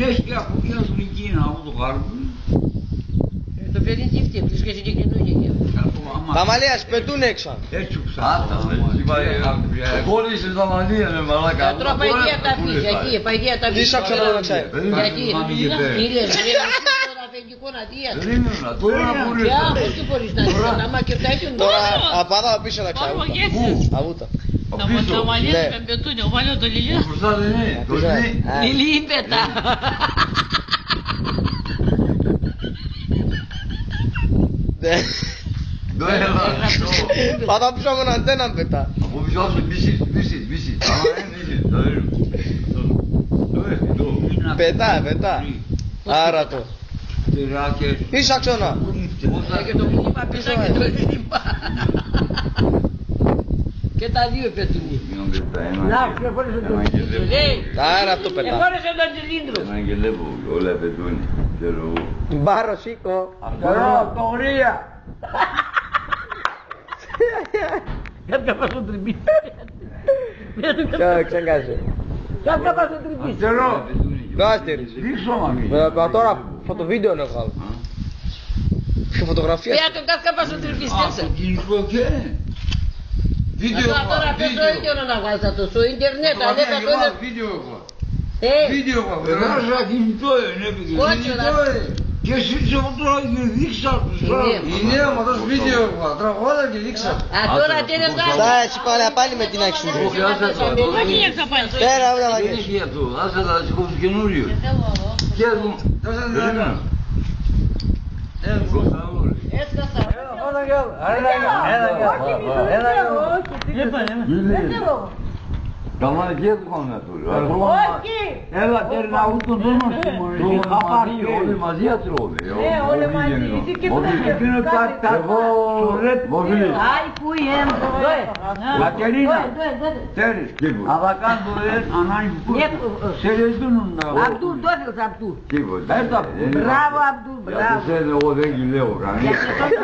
Έχει και από εκεί στην Κίνα αυτό το χάρτη. Το παιδί τι τους και συγκεκρινούν. Τα μαλλίας πετούν έξω. Έτσι Άτα, κόλλησε τα μαλλία με μαλάκα. Τώρα παϊδία τα πεις, γιατί, παϊδία τα πεις. Τι σ' να ξέρει. Γιατί, μίλες, τώρα αφεντικό να δίας. Περίμενα, τώρα μπορείς Για, να πώς τι μπορείς να δεις, άμα και αυτά έχουν Τώρα απαντάω πίσω να ξέρω. Αγούτα. Τα μαλλιά με πετούνιο, βάλω το λιλί. Μπροστά δεν είναι, το λιλί. Λιλί πετά. Το έλα. Πατά πίσω με αντένα πετά. Από πίσω σου μισή. Άμα είναι μισή. Πετά. Άρα το. Είσαι αξιόνα. Και το μήνυμα πίσω και το λίλιπα. Και τα δύο πετούνι. Να, ξεφόρεσε τον τσιλίντρο. Άρα αυτό πετά. Ξεφόρεσε τον τσιλίντρο. Ευαγγελεύω, όλα πετούνι. Μπάρο σήκω. Τωρία. Κάποια πας τον τριμπήσει. Ξέγκασε. Κάποια πας τον τριμπήσει. Τερό. Κάστερ. Δείξω μαμί. Τώρα φωτοβίδεο να βγάλω. Και φωτογραφία. Πια τον κάποια πας τον τριμπήσει. Το κινητό και. Βίντεο Τώρα πες το ίδιο να βγάλεις αυτό στο ίντερνετ. Αν δεν θα το Βίντεο έχω. Ε, Βίντεο έχω. Βγάζω κινητό είναι. Και εσύ τώρα δείξα τους Είναι όμως δώσ' βίντεο τραγώδα και δείξα. α, τώρα τι είναι Θα βγάλει. έτσι πάλι με την άκρη σου. Όχι για θα πάει. Πέρα όλα Δεν βαγγές. έχει αυτό, άσε τα σηκώσεις καινούριο. Και εδώ, περίμενα. Έτσι θα στα. Καμάνε και το κάνουμε αυτό. Έλα τέρνα ούτω δεν μας τιμωρήσει. Θα πάρει Όλοι μαζί ατρώμε. όλοι μαζί. Εσύ και πού εκείνο τα Βοφίλη. Άι που είναι. Κατερίνα. Τέρι. Αλλά κάνω ανάγκη που σε ρεζούνουν να Απτούλ, δώσε το Απτούλ. Τίποτα. Μπράβο Απτούλ, μπράβο. Εγώ δεν κυλέω κανένα.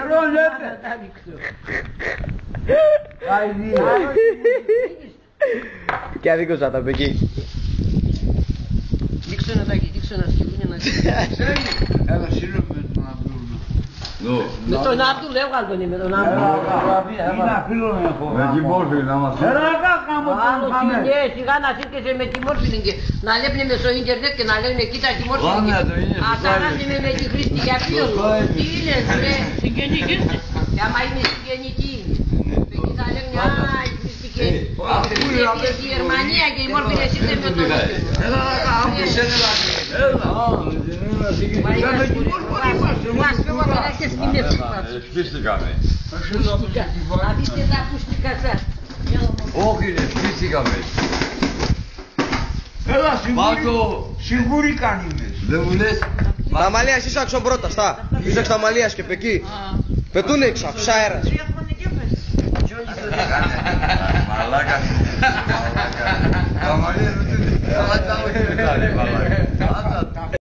Και αδίκως θα τα πει εκεί. Δείξω ένα τάκι, δείξω ένα σκηνή να δείξω. Έλα σύλλογο με τον Αμπτούλ. Με τον Απτούλ, έβγαλε τον με τον Απτούλ. Είναι φίλο να έχω. Με τη μόρφη να μας Έλα κάκα μου Άλλο σκηνέ, σιγά να σύρκεσαι με τη μόρφη να λέπνε με στο ίντερνετ και να λένε κοίτα τη μόρφη. Αταράνε με τη χρήστη για ποιο. Τι είναι ρε. Συγγενική. Και άμα είναι συγγενική είναι. Εκεί θα λένε α, η χρήστη και η Γερμανία και η μόρφη είναι σύντε με τον Νότιο. Έλα κάκα, Σπίστηκαμε. Να δείτε τα ακουστικά σας. Όχι ρε, σπίστηκαμε. Έλα Πάτο. σιγουρή κάνεις. Δεν μου λες. Τα μαλλία εσύ άξον πρώτα, στα. Είσαι τα μαλλία και πεκεί. Πετούν έξω, αφούς αέρας. Μαλάκα. Τα μαλλία ρωτούν. Μαλάκα.